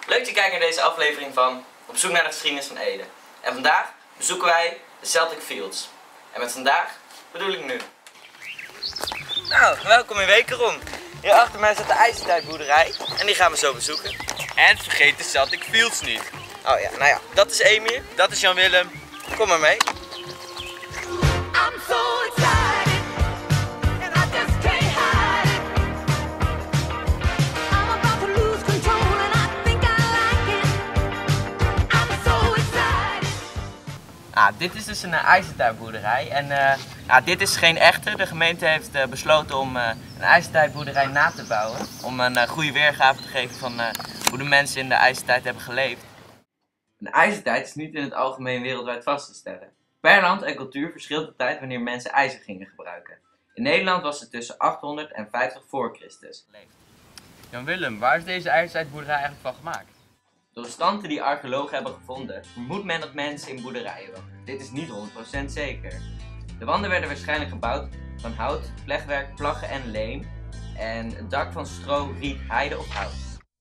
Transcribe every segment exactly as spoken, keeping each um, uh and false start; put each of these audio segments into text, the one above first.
Leuk dat je kijkt naar deze aflevering van Op zoek naar de geschiedenis van Ede. En vandaag bezoeken wij de Celtic Fields. En met vandaag bedoel ik nu. Nou, welkom in Wekerom. Hier achter mij staat de IJzertijdboerderij en die gaan we zo bezoeken. En vergeet de Celtic Fields niet. Oh ja, nou ja, dat is Emir. Dat is Jan-Willem. Kom maar mee. I'm so excited, and I just can't hide it. I'm about to lose control, and I think I like it. I'm so excited. Ah, dit is dus een uh, IJzertijdboerderij en uh, ah, dit is geen echte. De gemeente heeft uh, besloten om uh, een IJzertijdboerderij na te bouwen. Om een uh, goede weergave te geven van uh, hoe de mensen in de IJzertijd hebben geleefd. Een IJzertijd is niet in het algemeen wereldwijd vast te stellen. Per land en cultuur verschilt de tijd wanneer mensen ijzer gingen gebruiken. In Nederland was het tussen achthonderd en vijftig voor Christus. Jan-Willem, waar is deze IJzertijdboerderij eigenlijk van gemaakt? De restanten die archeologen hebben gevonden, vermoedt men dat mensen in boerderijen woonden. Dit is niet honderd procent zeker. De wanden werden waarschijnlijk gebouwd van hout, vlechtwerk, plaggen en leem. En het dak van stro, riet, heide of hout.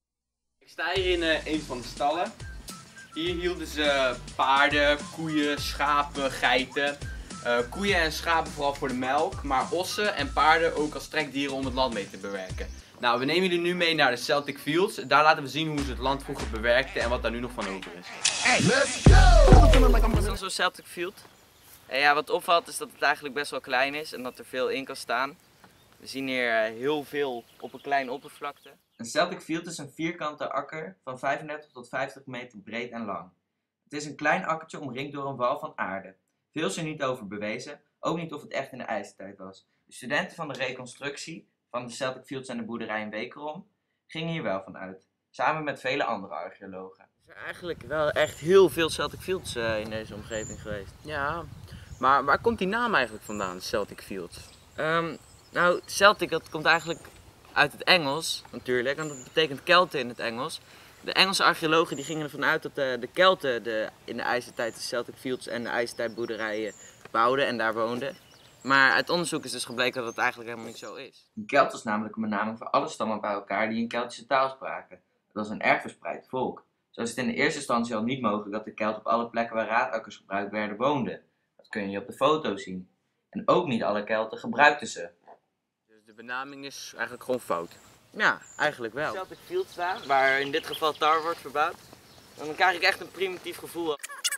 Ik sta hier in uh, een van de stallen. Hier hielden ze paarden, koeien, schapen, geiten. Uh, koeien en schapen vooral voor de melk, maar ossen en paarden ook als trekdieren om het land mee te bewerken. Nou, we nemen jullie nu mee naar de Celtic Fields. Daar laten we zien hoe ze het land vroeger bewerkten en wat daar nu nog van over is. Hey, let's go! Dit is dan zo'n Celtic Field. En ja, wat opvalt is dat het eigenlijk best wel klein is en dat er veel in kan staan. We zien hier uh, heel veel op een kleine oppervlakte. Een Celtic Field is een vierkante akker van vijfendertig tot vijftig meter breed en lang. Het is een klein akkertje omringd door een wal van aarde. Veel is er niet over bewezen, ook niet of het echt in de ijzertijd was. De studenten van de reconstructie van de Celtic Fields en de boerderij in Wekerom gingen hier wel van uit, samen met vele andere archeologen. Er zijn eigenlijk wel echt heel veel Celtic Fields uh, in deze omgeving geweest. Ja, maar waar komt die naam eigenlijk vandaan, Celtic Fields? Um, nou, Celtic dat komt eigenlijk uit het Engels natuurlijk, want dat betekent Kelten in het Engels. De Engelse archeologen die gingen ervan uit dat de, de Kelten de, in de ijzertijd de Celtic Fields en de ijzertijdboerderijen bouwden en daar woonden. Maar uit onderzoek is dus gebleken dat het eigenlijk helemaal niet zo is. Een Kelt was namelijk een benaming voor alle stammen bij elkaar die een Keltische taal spraken. Het was een erg verspreid volk. Zo is het in de eerste instantie al niet mogelijk dat de Kelten op alle plekken waar raadakkers gebruikt werden woonden. Dat kun je op de foto zien. En ook niet alle Kelten gebruikten ze. Dus de benaming is eigenlijk gewoon fout. Ja, eigenlijk wel. Celtic Fields staan, waar in dit geval tar wordt verbouwd. Dan krijg ik echt een primitief gevoel.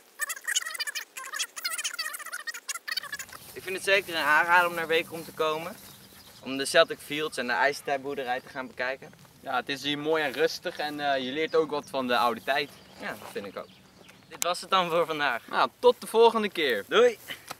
Ik vind het zeker een aanrader om naar Wekerom te komen. Om de Celtic Fields en de IJzertijdboerderij te gaan bekijken. Ja, het is hier mooi en rustig en uh, je leert ook wat van de oude tijd. Ja, dat vind ik ook. Dit was het dan voor vandaag. Nou, tot de volgende keer. Doei!